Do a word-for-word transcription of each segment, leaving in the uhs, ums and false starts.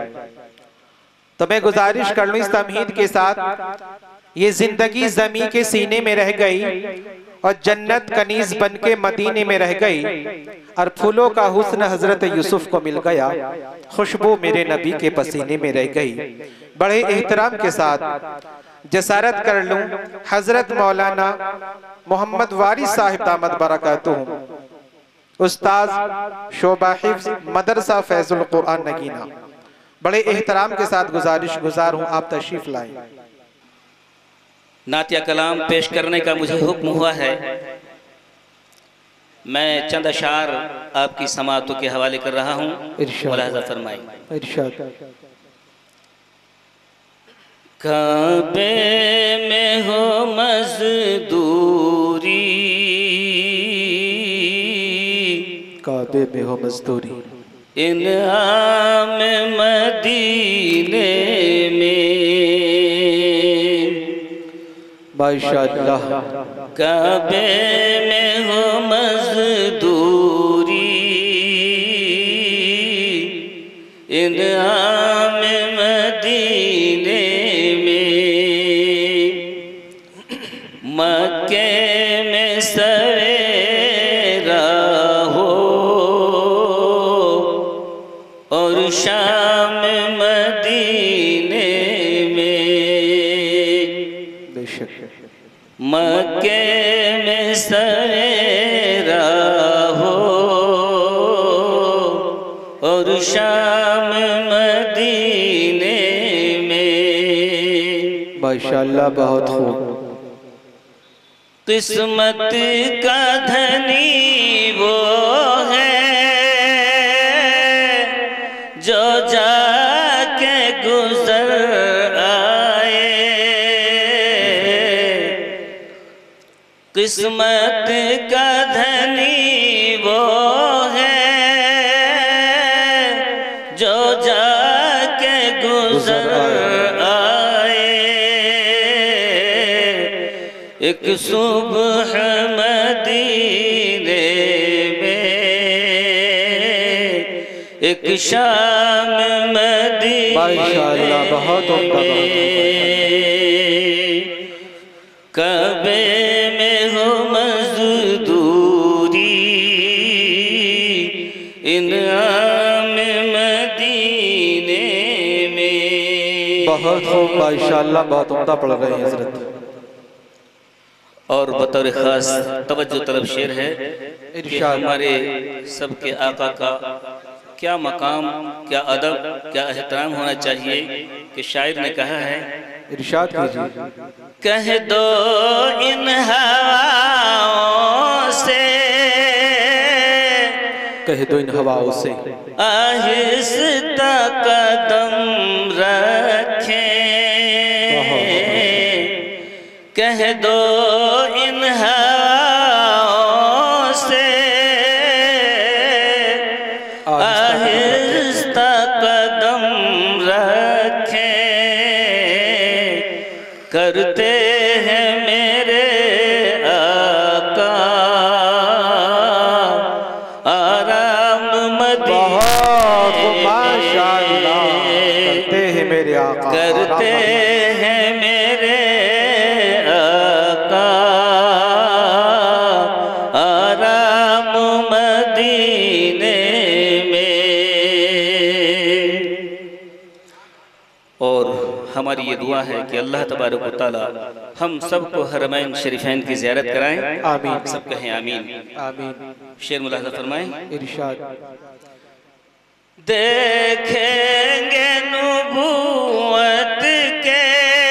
तो मैं गुजारिश कर लूं इस तमहीद के साथ, ये जिंदगी जमी के सीने में रह गई और जन्नत कनीज बन के मदीने में रह गई, और फूलों का हुस्न हजरत यूसुफ को मिल गया, खुशबू मेरे नबी के पसीने में रह गई। बड़े एहतराम के साथ जसारत कर लूं हजरत मौलाना मोहम्मद वारिस साहिब दामद बरकातुहू, उस्ताद शोबा हिफ्ज मदरसा फैजुल कुरान नगीना, बड़े एहतराम के साथ गुजारिश गुजार हूँ आप तशरीफ लाएं। नातिया कलाम पेश करने का मुझे हुक्म हुआ है। मैं चंद अशार आपकी समातों के हवाले कर रहा हूँ, मुलाहजा फरमाएं। इरशाद। काबे में हो मजदूरी, काबे में हो मजदूरी, इनाम मदीने में माशाअल्लाह। काबे में हो मजदूरी, इनाम मदीने में, मक्के में सवेरा हो और शाम मदीने में, बेशक मक्के में सवेरा हो और शाम मदीने में, माशाअल्लाह बहुत खूब। किस्मत का धनी वो है जो जाके गुजर आए, किस्मत का धनी वो है जो जाके गुजर आए, एक सुबह मदीने में, एक शाम मदीने माशाअल्लाह बहुत कबे में हो मजदूरी, इनाम मदीने में। बहुत खूब माशाअल्लाह, बहुत उम्दा पढ़ रहे हैं हजरत। और बतौर खास तवज्जो तलब शेर है कि हमारे सबके आका का क्या मकाम, क्या अदब, क्या एहतराम होना चाहिए कि शायर ने कहा है, इरशाद कीजिए। कह दो इन हवाओं से, कह दो इन हवाओं से, आहिस्ता कदम रखें, कह दो इन हवाओं से, आहिस्ता कदम रखें, करते हैं मेरे आका आराम मदीने, माशाअल्लाह करते हैं मेरे आका, करते हैं मेरे आका आराम मदीने में। और हमारी ये दुआ है कि अल्लाह तबारक व तआला हम सबको हरमैन शरीफैन की ज़ियारत कराएं। आमीन। सब कहें आमीन आमीन। शेर मुलाहज़ा फरमाएं। इरशाद। देखेंगे नबूवत के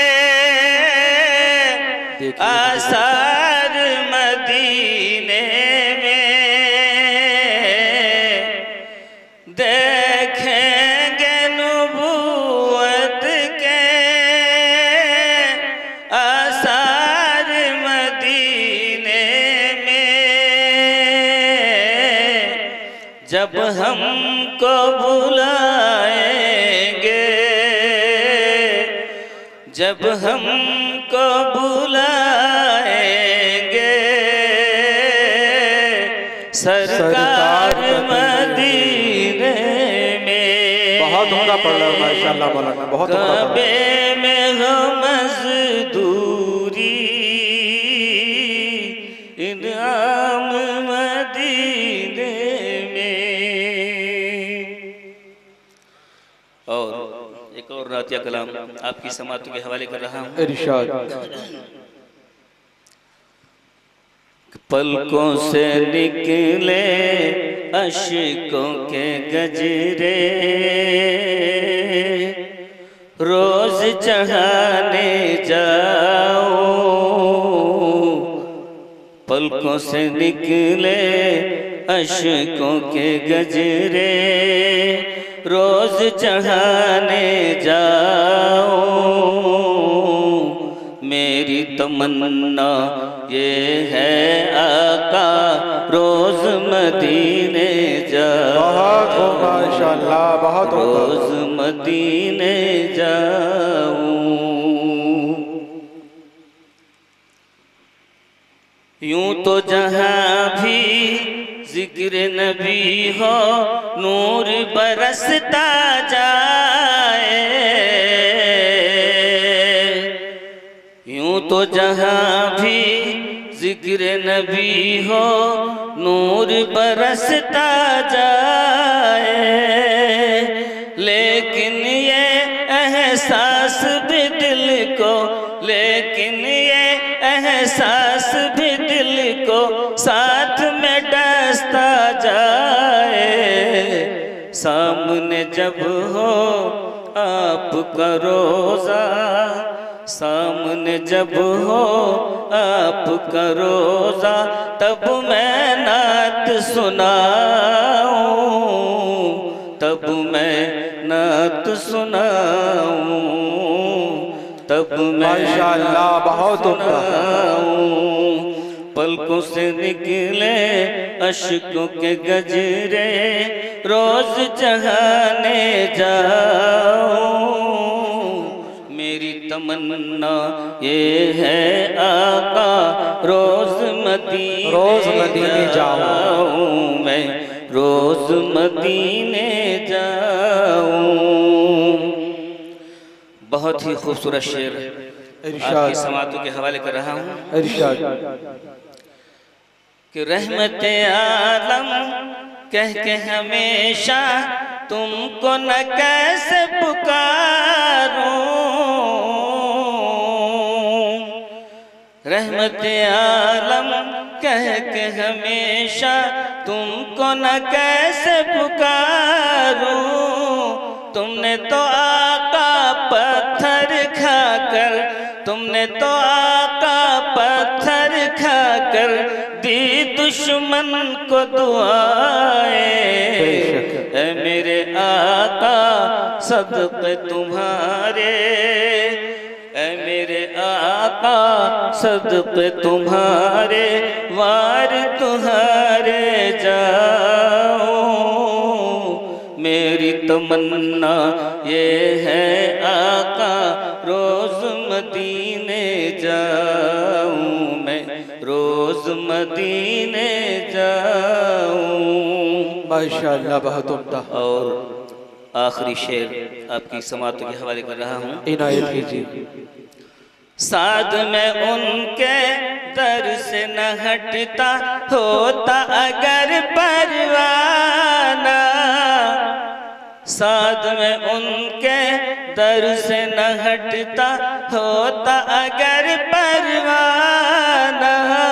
आसार मदीने में, देखेंगे नबूवत के आसार मदीने में, जब हमको बुलाएंगे, जब हमको बुलाएंगे सरकार मदीने में। बहुत उम्दा पढ़ रहे हो माशाअल्लाह मौलाना, बहुत उम्दा पढ़ रहे काबे में हो मजदूरी इनाम मदीने में। और एक और रातिया कलाम आपकी समातों के हवाले कर रहा हूँ। इरशाद। पलकों से निकले अश्कों के गजरे, रोज चढ़ाने जाओ। पलकों से निकले अश्कों के गजरे, रोज चढ़ाने जाओ। मेरी तमन्ना ये है आका रोज मदीने जाओ। बहुत हो माशाअल्लाह, बहुत हो। रोज मदीने जाऊं। यूं तो जहां भी जिक्र नबी हो नूर बरसता जाए। यूं तो जहां भी जिक्र नबी हो नूर बरसता जाए। लेकिन ये एहसास भी दिल को, लेकिन ये एहसास भी दिल को साथ में डसता जाए। सामने जब हो आपका रोज़ा, सामने जब हो आपका रोज़ा, तब मैं नात सुनाऊं, तब मैं नात सुनाऊं, तब मैं माशाअल्लाह बहुत सुनाऊं। पलकों से निकले अश्कों के गजरे, रोज चढ़ाने जाओ। मेरी तमन्ना ये है आका रोज मदीने रोज मदीने जाऊं, मैं रोज मदीने जाऊं। बहुत ही खूबसूरत शेर आपकी समातों के हवाले कर रहा हूँ। इरशाद। कि रहमते आलम कह के हमेशा तुमको न कैसे पुकारूं। रहमते आलम कह के हमेशा तुमको न कैसे पुकारूं। तुमने तो आका पत्थर खाकर, तुमने तो आका पत्थर खाकर दी दुश्मन को दुआएं। ऐ मेरे आका सदक़े तुम्हारे, ऐ मेरे आका सदक़े तुम्हारे, वार तुम्हारे जाओ। मेरी तमन्ना ये है आका रोज मदीने जाऊं, मैं रोज मदीने जाऊं। माशाअल्लाह बहुत उम्दा। और आखिरी शेर आपकी समातों के हवाले कर रहा हूँ। इनायत कीजिए। साथ में उनके दर से न हटता होता अगर परवाना, साथ में उनके दर से न हटता होता अगर परवाना।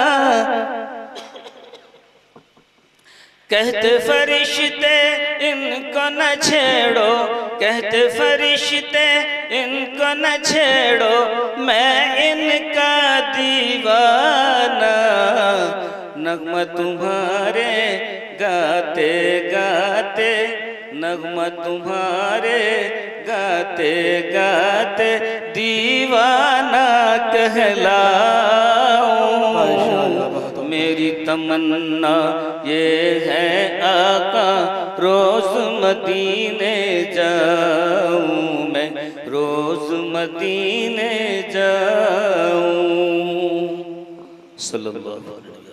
कहते फरिश्ते इनको न छेड़ो, कहते फरिश्ते इनको न छेड़ो, मैं इनका दीवाना। नगमा तुम्हारे गाते गाते, नगमा तुम्हारे गाते गाते दीवाना कहलाऊं। मेरी तमन्ना ये है आका रोज मदीने जाऊं, मैं रोज मदीने जाऊं। सल्लल्लाहु अलैहि वसल्लम।